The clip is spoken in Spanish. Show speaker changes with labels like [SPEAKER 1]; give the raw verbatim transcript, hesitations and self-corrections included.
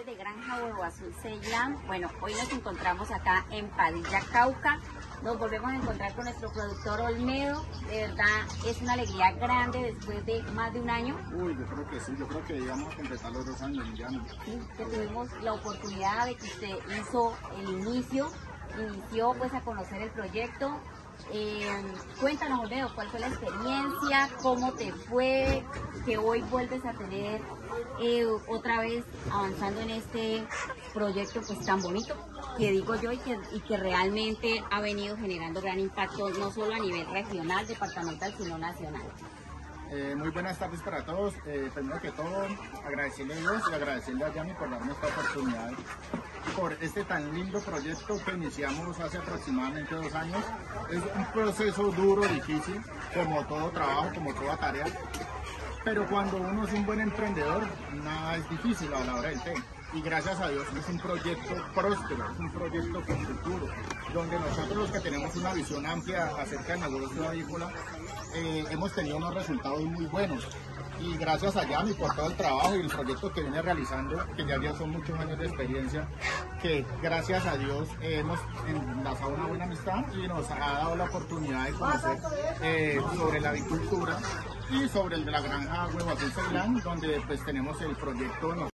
[SPEAKER 1] productores de Granja Huevo Azul Ceilán. Bueno, hoy nos encontramos acá en Padilla, Cauca. Nos volvemos a encontrar con nuestro productor Olmedo. De verdad, es una alegría grande después de más de un año.
[SPEAKER 2] Uy, yo creo que sí, yo creo que íbamos a completar los dos años, ya no.
[SPEAKER 1] Sí, que tuvimos la oportunidad de que usted hizo el inicio, inició pues a conocer el proyecto. Eh, cuéntanos, Olmedo, ¿cuál fue la experiencia? ¿Cómo te fue? Que hoy vuelves a tener eh, otra vez avanzando en este proyecto pues tan bonito, que digo yo, y que, y que realmente ha venido generando gran impacto no solo a nivel regional, departamental, sino nacional.
[SPEAKER 2] Eh, muy buenas tardes para todos. Eh, primero que todo, agradecerle a Dios y agradecerle a Yami por darme esta oportunidad, por este tan lindo proyecto que iniciamos hace aproximadamente dos años. Es un proceso duro, difícil, como todo trabajo, como toda tarea, pero cuando uno es un buen emprendedor, nada es difícil a la hora del té. Y gracias a Dios es un proyecto próspero, es un proyecto con futuro, donde nosotros los que tenemos una visión amplia acerca del negocio avícola, eh, hemos tenido unos resultados muy buenos. Y gracias a Yami por todo el trabajo y el proyecto que viene realizando, que ya, ya son muchos años de experiencia, que gracias a Dios eh, hemos enlazado una buena amistad y nos ha dado la oportunidad de conocer eh, sobre la avicultura y sobre el de la Granja Huevo Azul Ceilán, donde pues tenemos el proyecto.